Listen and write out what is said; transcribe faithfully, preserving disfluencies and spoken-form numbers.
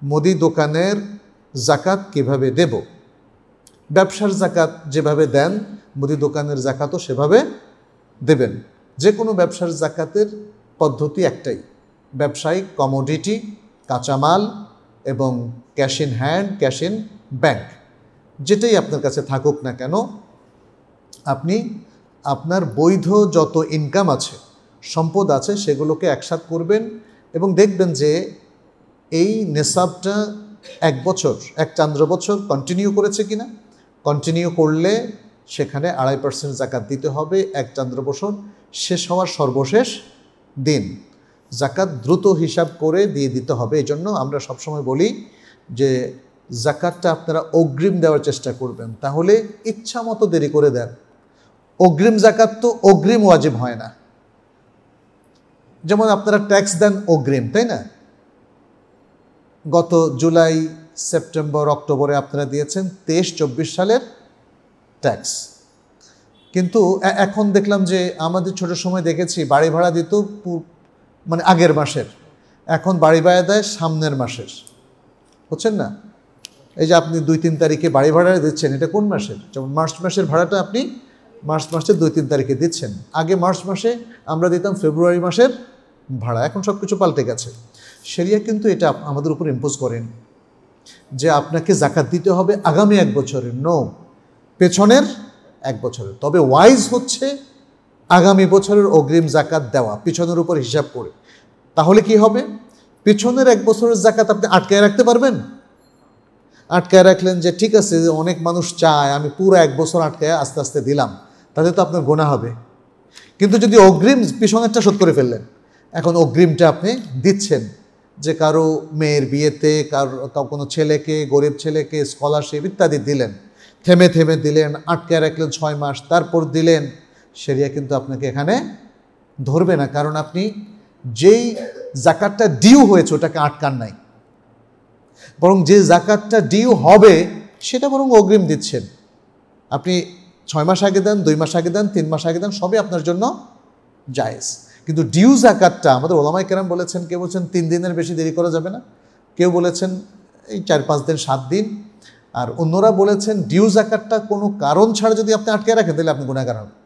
মুদি দোকানের জাকাত কিভাবে দেব? ব্যবসার জাকাত যেভাবে দেন মুদি দোকানের জাকাতও সেভাবে দেবেন। যে কোনো ব্যবসার জাকাতের পদ্ধতি একটাই, ব্যবসায়িক কমোডিটি, কাঁচামাল এবং cash in hand, cash in bank, যেটাই আপনার কাছে থাকুক না কেন, আপনি আপনার বৈধ যত ইনকাম আছে, সম্পদ আছে, সেগুলোকে একসাথে করবেন এবং দেখবেন যে এই নেশাবটা এক বছর, এক চান্দ্র বছর কন্টিনিউ করেছে কিনা। কন্টিনিউ করলে সেখানে আড়াই পার্সেন্ট জাকাত দিতে হবে এক চান্দ্র বছর শেষ হওয়ার সর্বশেষ দিন। জাকাত দ্রুত হিসাব করে দিয়ে দিতে হবে। এই জন্য আমরা সবসময় বলি যে জাকাতটা আপনারা অগ্রিম দেওয়ার চেষ্টা করবেন, তাহলে ইচ্ছা মতো দেরি করে দেন। অগ্রিম জাকাত তো অগ্রিম ওয়াজিব হয় না। যেমন আপনারা ট্যাক্স দেন অগ্রিম, তাই না? গত জুলাই, সেপ্টেম্বর, অক্টোবরে আপনারা দিয়েছেন তেইশ চব্বিশ সালের ট্যাক্স, কিন্তু এখন দেখলাম যে আমাদের ছোট সময় দেখেছি বাড়ি ভাড়া দিত মানে আগের মাসের, এখন বাড়ি ভাড়া দেয় সামনের মাসের, বুঝছেন না? এই যে আপনি দুই তিন তারিখে বাড়ি ভাড়া দিচ্ছেন, এটা কোন মাসের? যেমন মার্চ মাসের ভাড়াটা আপনি মার্চ মাসের দুই তিন তারিখে দিচ্ছেন, আগে মার্চ মাসে আমরা দিতাম ফেব্রুয়ারি মাসের ভাড়া। এখন সব কিছু পাল্টে গেছে। শরিয়া কিন্তু এটা আমাদের উপর ইম্পোজ করেন যে আপনাকে জাকাত দিতে হবে আগামী এক বছরের, নো, পেছনের এক বছরের। তবে ওয়াইজ হচ্ছে আগামী বছরের অগ্রিম জাকাত দেওয়া পিছনের উপর হিসাব করে। তাহলে কি হবে? পিছনের এক বছরের জাকাত আপনি আটকায় রাখতে পারবেন। আটকায় রাখলেন যে ঠিক আছে, অনেক মানুষ চায় আমি পুরো এক বছর আটকায় আস্তে আস্তে দিলাম, তাতে তো আপনার গোনা হবে। কিন্তু যদি অগ্রিম পিছনেরটা শোধ করে ফেললেন, এখন অগ্রিমটা আপনি দিচ্ছেন যে কারো মেয়ের বিয়েতে, কারো কোনো ছেলেকে, গরিব ছেলেকে স্কলারশিপ ইত্যাদি দিলেন, থেমে থেমে দিলেন, আটকায় রাখলেন ছয় মাস, তারপর দিলেন, শরিয়া কিন্তু আপনাকে এখানে ধরবে না, কারণ আপনি যেই জাকাতটা ডিউ হয়েছে ওটাকে আটকান নাই, বরং যে জাকাতটা ডিউ হবে সেটা বরং অগ্রিম দিচ্ছেন। আপনি ছয় মাস আগে দেন, দুই মাস আগে দেন, তিন মাস আগে দেন, সবই আপনার জন্য জায়েজ। কিন্তু ডিউ জাকাতটা আমাদের ওলামায়ে কেরাম বলেছেন, কেউ বলছেন তিন দিনের বেশি দেরি করা যাবে না, কেউ বলেছেন এই চার পাঁচ দিন, সাত দিন, আর অন্যরা বলেছেন ডিউ জাকাতটা কোনো কারণ ছাড়া যদি আপনি আটকে রাখেন তাহলে আপনি গুনাহগার হবেন।